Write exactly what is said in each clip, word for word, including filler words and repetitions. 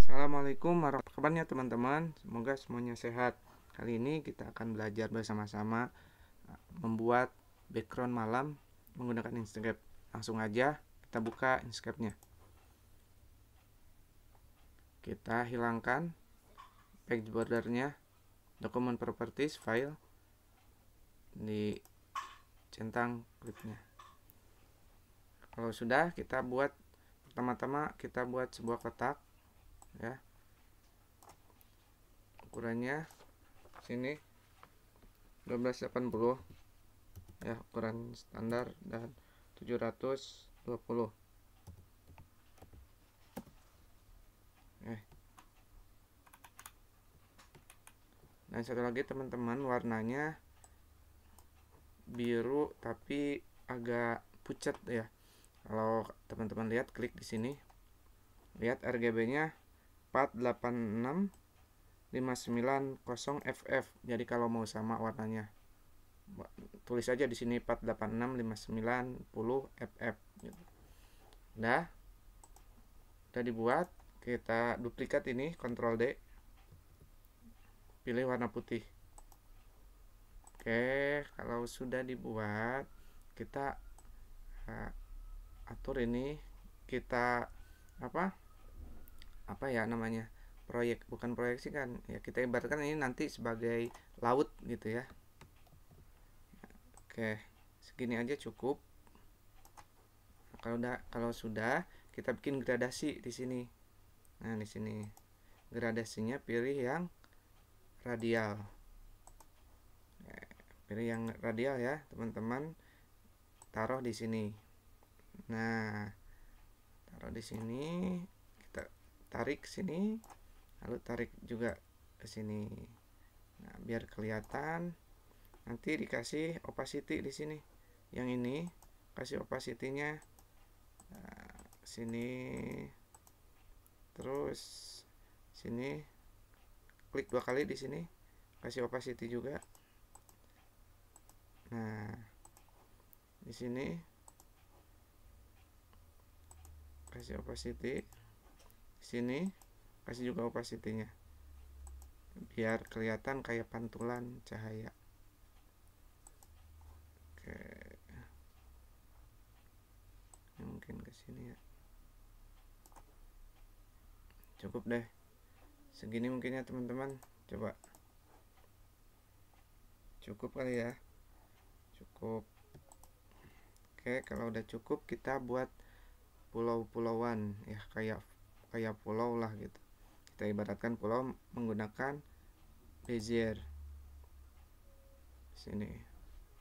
Assalamualaikum warahmatullahi wabarakatuh teman-teman. Semoga semuanya sehat. Kali ini kita akan belajar bersama-sama membuat background malam menggunakan Inkscape. Langsung aja kita buka Inkscape-nya. Kita hilangkan page bordernya, dokumen properties, file, di centang klipnya. Kalau sudah, kita buat pertama-tama kita buat sebuah kotak, ya. Ukurannya sini dua belas delapan puluh, ya, ukuran standar, dan tujuh ratus dua puluh. eh. Dan satu lagi teman-teman, warnanya biru tapi agak pucat ya. Kalau teman-teman lihat, klik di sini, lihat R G B-nya empat delapan enam lima sembilan nol F F. Jadi kalau mau sama warnanya, tulis aja di sini empat delapan enam lima sembilan nol F F gitu. Udah, udah dibuat. Kita duplikat ini, Ctrl D, pilih warna putih. Oke, kalau sudah dibuat, kita uh, atur ini, kita apa apa ya namanya, proyek, bukan proyeksi kan ya, kita ibaratkan ini nanti sebagai laut gitu ya. Oke, segini aja cukup. Nah, kalau udah kalau sudah, kita bikin gradasi di sini. Nah, di sini gradasinya pilih yang radial. Pilih yang radial ya, teman-teman. Taruh di sini. Nah, taruh di sini, kita tarik sini, lalu tarik juga ke sini. Nah, biar kelihatan, nanti dikasih opacity di sini. Yang ini kasih opacity-nya nah, sini, terus sini, klik dua kali di sini, kasih opacity juga. Nah, di sini kasih opacity, di sini kasih juga opacity-nya, biar kelihatan kayak pantulan cahaya. Oke, mungkin ke sini ya. Cukup deh segini mungkin ya teman-teman. Coba, cukup kali ya, cukup. Oke, kalau udah cukup, kita buat pulau-pulauan ya, kayak kayak pulau lah gitu. Kita ibaratkan pulau menggunakan bezier sini.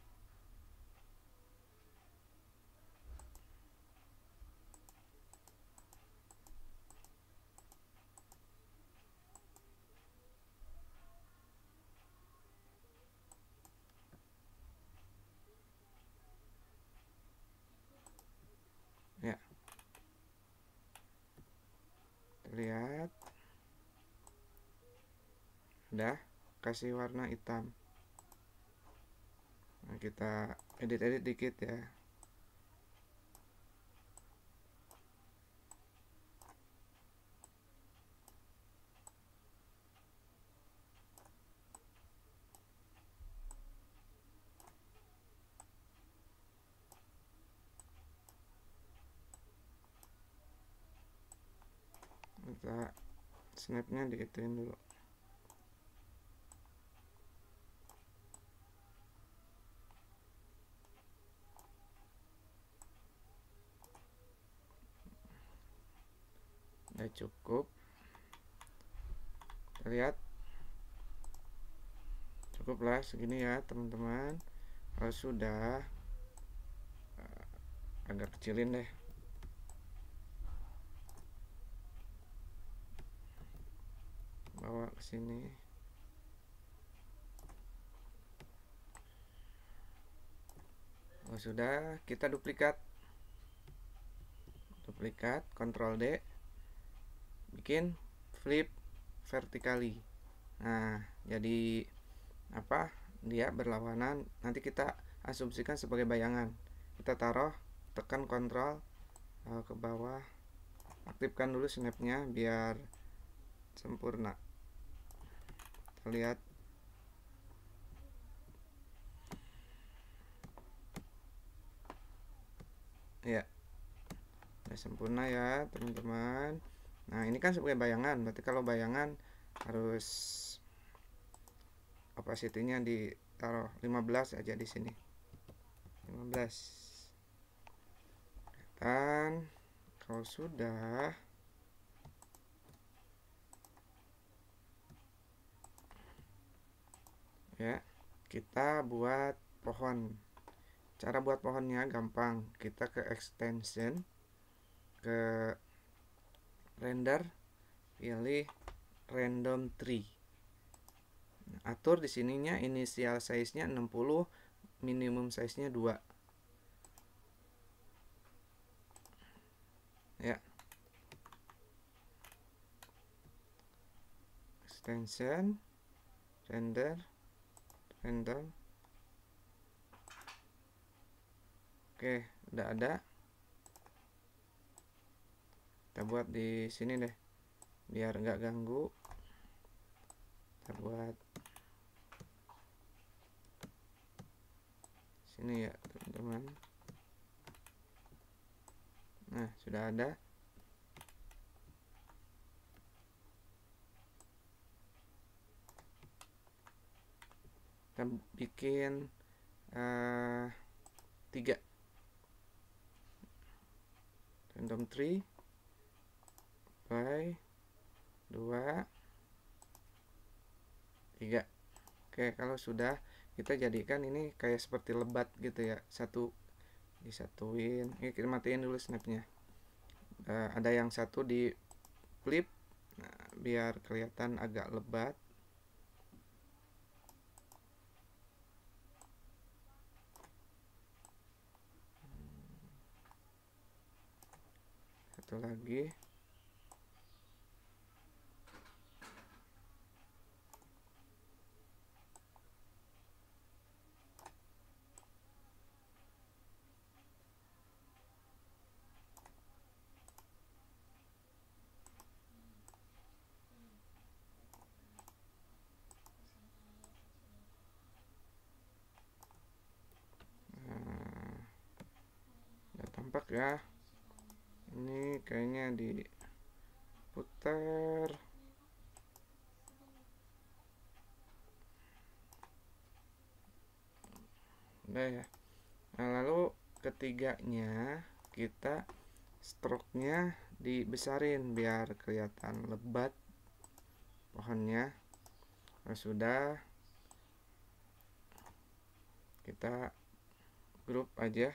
Ya, terlihat udah kasih warna hitam. Nah, kita edit-edit dikit ya. Kita snapnya diituin dulu. Udah cukup, lihat cukuplah segini ya teman-teman. Kalau sudah, agak kecilin deh. Bawa ke sini. Kalau sudah, kita duplikat. Duplikat, Ctrl D. Bikin flip vertically. Nah, jadi apa? Dia berlawanan. Nanti kita asumsikan sebagai bayangan. Kita taruh, tekan Ctrl ke bawah. Aktifkan dulu snapnya biar sempurna. Kita lihat. Ya, udah sempurna ya teman-teman. Nah, ini kan sebagai bayangan, berarti kalau bayangan harus opacity-nya ditaruh lima belas aja di sini. lima belas. Dan kalau sudah, ya, kita buat pohon. Cara buat pohonnya gampang. Kita ke extension, ke render, pilih random tree. Nah, atur di sininya initial size-nya enam puluh, minimum size-nya dua. Ya. Extension, render, random. Oke, udah ada. Kita buat di sini deh, biar nggak ganggu. Kita buat sini ya teman-teman. Nah, sudah ada. Kita bikin uh, tiga random tree by dua tiga. Oke, kalau sudah, kita jadikan ini kayak seperti lebat gitu ya, satu disatuin. Ini kita matiin dulu snapnya. Uh, ada yang satu di flip, nah, biar kelihatan agak lebat. Satu lagi. Tampak ya, ini kayaknya diputar. Udah ya. Nah, lalu ketiganya kita stroke-nya dibesarin biar kelihatan lebat pohonnya. Nah, sudah, kita grup aja.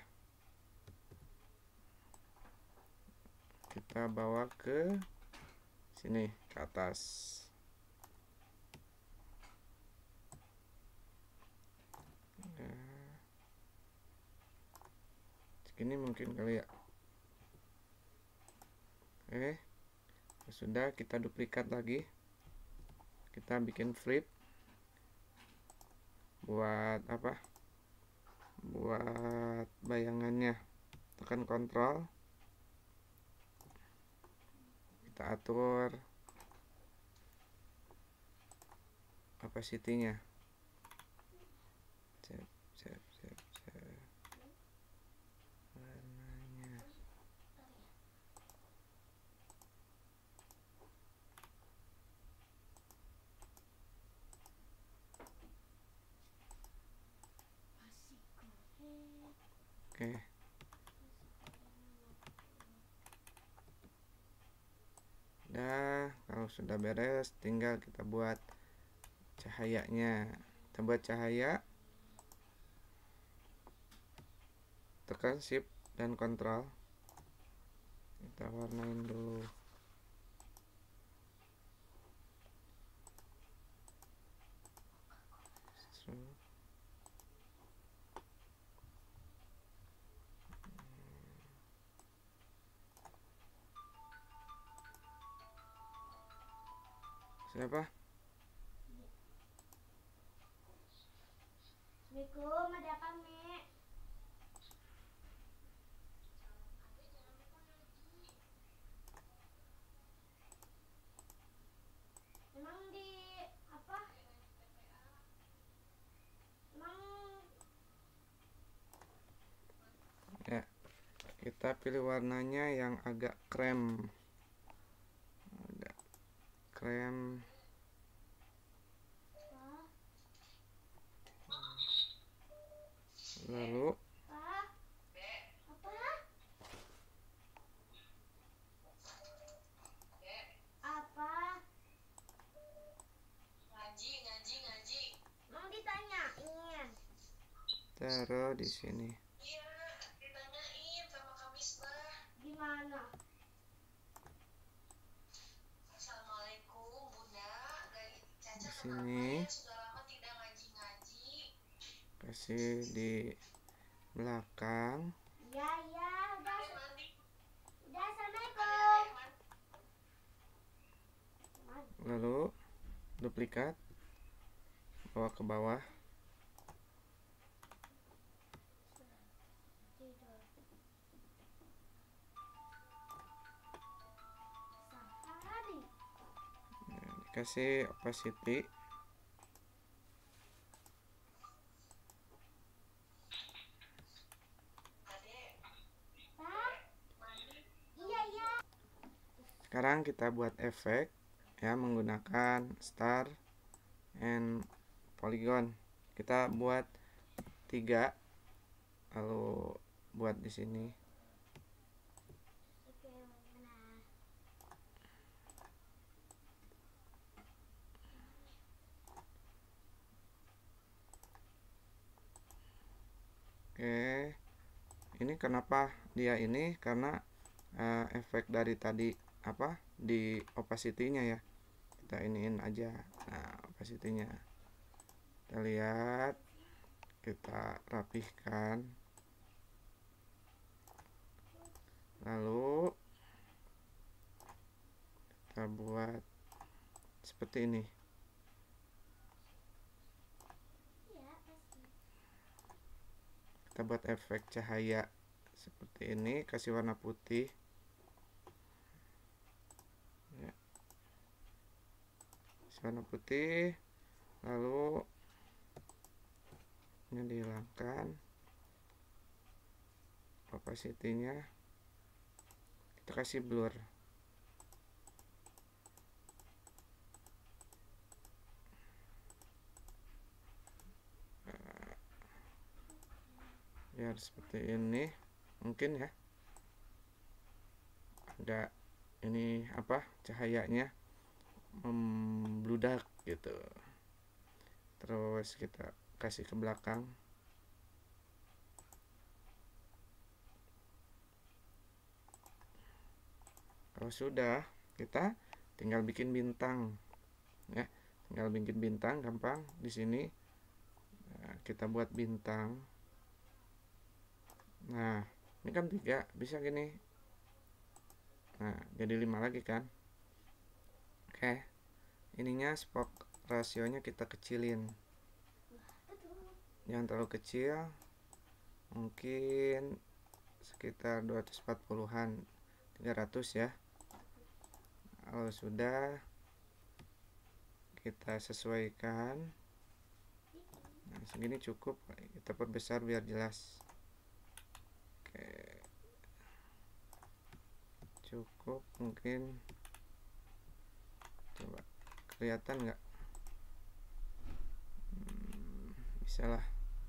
Kita bawa ke sini, ke atas. Nah, segini mungkin kali ya. Oke, sudah, kita duplikat lagi. Kita bikin flip. Buat apa? Buat bayangannya. Tekan kontrol. Kita atur opacity-nya. Cep, cep, cep, cep. Warnanya. Oke. Nah, kalau sudah beres, tinggal kita buat cahayanya. Kita buat cahaya, tekan shift dan kontrol. Kita warnain dulu. Siapa? Assalamualaikum, ada apa, Mek? Kita pilih warnanya yang agak krem, agak krem. Lalu mau ditanyain taruh di sini. iya ditanyain sama Kak Misbah gimana. Assalamualaikum Bunda, dari Caca Di sini sudah lama tidak ngaji-ngaji. kasih di belakang. Iya iya udah udah assalamualaikum. Lalu duplikat, bawa ke bawah. Nah, dikasih opacity. Sekarang kita buat efek ya menggunakan star and polygon. Kita buat tiga, lalu buat di sini. Oke, ini kenapa dia ini karena uh, efek dari tadi apa di opacity-nya ya, kita iniin aja. Nah, opacity-nya kita lihat, kita rapihkan, lalu kita buat seperti ini. Kita buat efek cahaya seperti ini, kasih warna putih ya. Kasih warna putih, lalu ini dihilangkan opacity-nya, kita kasih blur. Biar seperti ini mungkin ya, ada ini apa cahayanya membludak gitu. Terus kita kasih ke belakang. Kalau sudah, kita tinggal bikin bintang ya, tinggal bikin bintang gampang di sini. Nah, kita buat bintang. Nah, ini kan tiga, bisa gini. Nah, jadi lima lagi kan. Oke, ininya spok rasionya kita kecilin, jangan terlalu kecil, mungkin sekitar dua ratus empat puluhan, tiga ratus ya. Kalau sudah, kita sesuaikan. Nah, segini cukup, kita perbesar biar jelas. Oke, cukup mungkin. Coba kelihatan nggak? Hmm, bisa lah.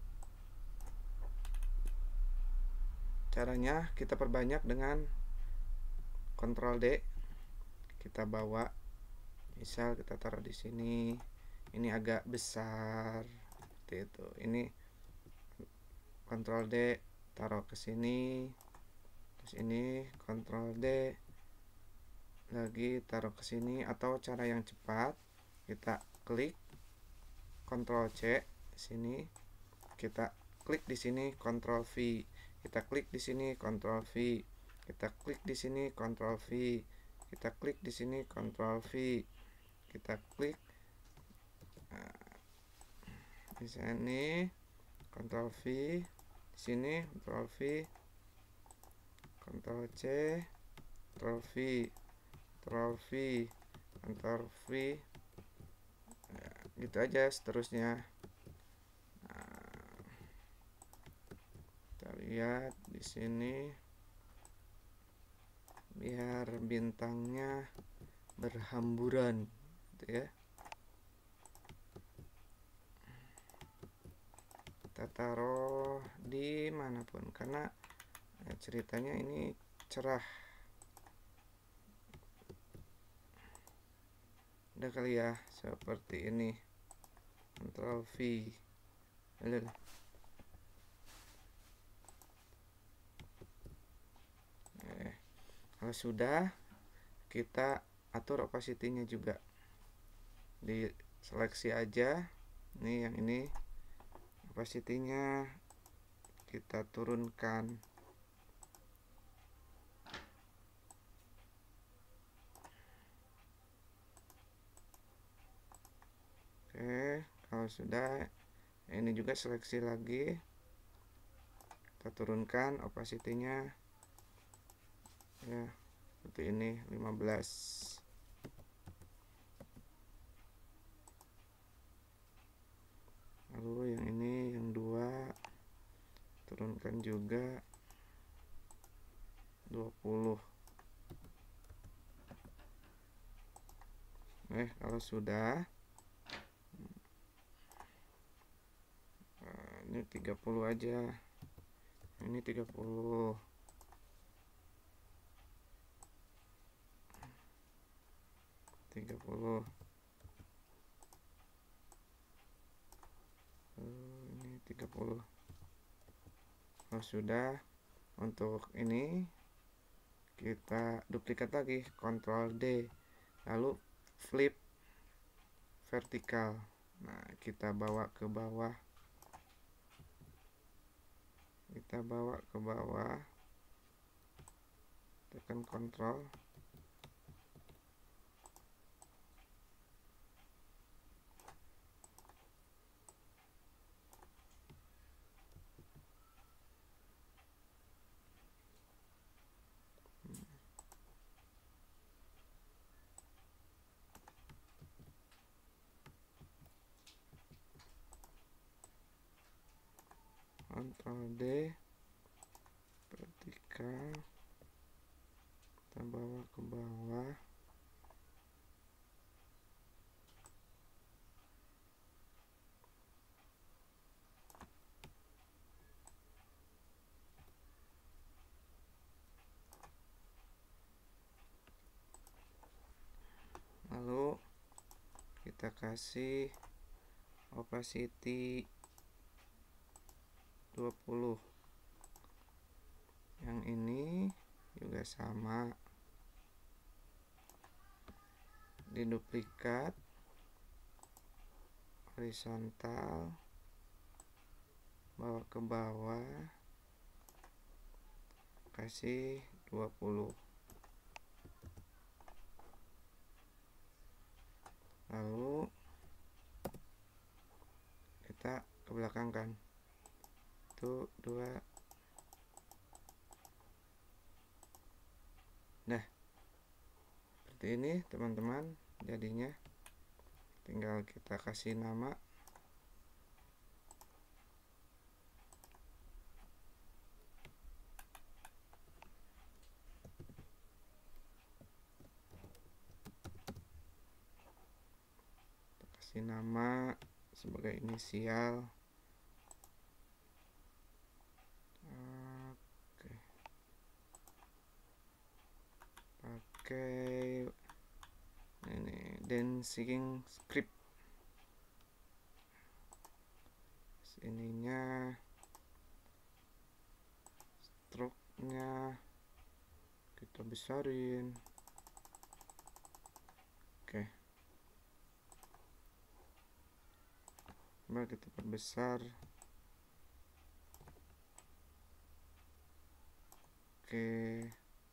Caranya kita perbanyak dengan Ctrl D, kita bawa, misal kita taruh di sini, ini agak besar seperti itu. Ini Ctrl D, taruh ke sini, terus ini Ctrl D lagi, taruh ke sini. Atau cara yang cepat, kita klik Ctrl C sini, kita klik di sini Ctrl V, kita klik di sini Ctrl V, kita klik di sini Ctrl V, kita klik di sini Ctrl V, kita klik nah, di sini Ctrl V, di sini Ctrl V, Ctrl C, Ctrl V, Ctrl V, Ctrl V, ya, gitu aja seterusnya. Nah, kita lihat di sini biar bintangnya berhamburan gitu ya. Kita taruh di manapun karena ya, ceritanya ini cerah. Udah kali ya, seperti ini. Ctrl V. Lalu eh, kalau sudah, kita atur opacity-nya juga. Di seleksi aja. Nih yang ini opacity-nya kita turunkan. Oke, kalau sudah, ini juga seleksi lagi. Kita turunkan opacity-nya ya seperti ini, lima belas. Lalu yang ini yang dua turunkan juga dua puluh. Eh kalau sudah, nah, ini tiga puluh aja, ini tiga puluh, tiga puluh, ini tiga puluh. Kalau sudah, untuk ini kita duplikat lagi, Ctrl D, lalu flip vertikal. Nah, kita bawa ke bawah, kita bawa ke bawah, tekan Ctrl. Ctrl D, vertikal, kita bawa ke bawah, lalu kita kasih opacity dua puluh. Yang ini juga sama, diduplikat, horizontal, bawa ke bawah, kasih dua puluh. Lalu kita ke belakang kan, itu dua. Nah, seperti ini teman-teman jadinya. Tinggal kita kasih nama. Kita kasih nama sebagai inisial. Oke. Pakai ini dancing script. Ininya, stroke-nya kita besarin. Oke. Coba kita perbesar. Oke.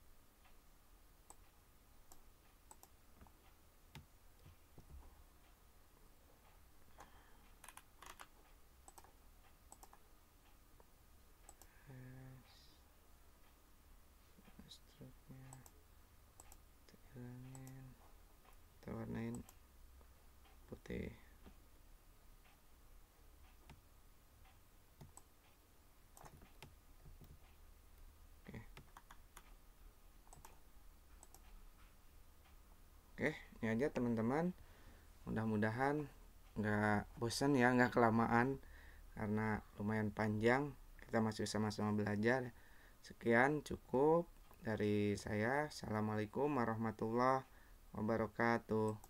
Stroke-nya kita hilangin, kita warnain putih. Oke. Oke, ini aja teman-teman. Mudah-mudahan nggak bosan ya, nggak kelamaan, karena lumayan panjang. Kita masih sama-sama belajar. Sekian cukup dari saya. Assalamualaikum warahmatullahi wabarakatuh.